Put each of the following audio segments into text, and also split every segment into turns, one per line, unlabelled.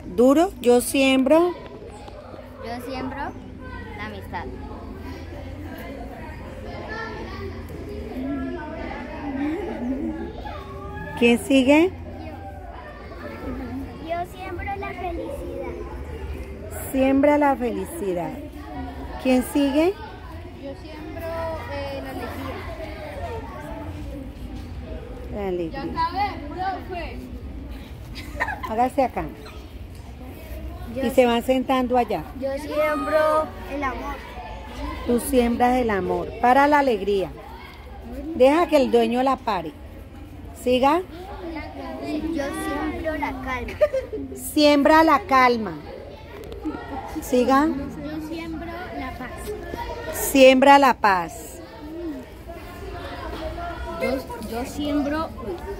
Duro, yo siembro.
Yo siembro la amistad.
¿Quién sigue?
Yo siembro la felicidad.
Siembra la felicidad. ¿Quién sigue?
Yo siembro la alegría.
La alegría.
acabé, profe.
Hágase acá. Y se van sentando allá.
Yo siembro el amor.
Tú siembras el amor para la alegría. Deja que el dueño la pare. Siga.
Yo siembro la calma.
Siembra la calma. Siga.
Yo siembro la paz.
Siembra la paz.
Yo siembro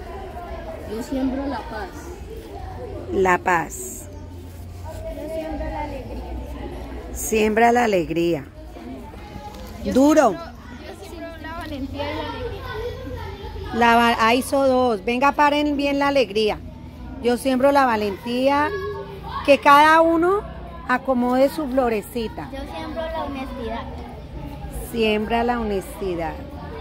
la paz.
La paz.
Yo siembro la alegría.
Siembra la alegría. Duro.
Yo siembro la valentía y la alegría.
Ahí hizo dos. Venga, paren bien la alegría. Yo siembro la valentía. Que cada uno acomode su florecita.
Yo siembro la honestidad.
Siembra la honestidad.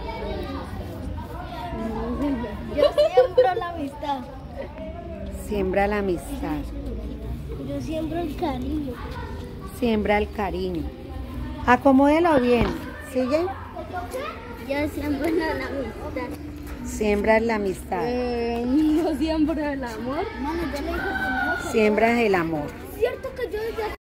Yo siembro la amistad.
Siembra la amistad.
Yo siembro el cariño.
Siembra el cariño. Acomódelo bien. ¿Sigue?
Yo siembro la amistad.
Siembra la amistad.
Yo siembro el amor.
Siembras el amor.
Cierto que yo desde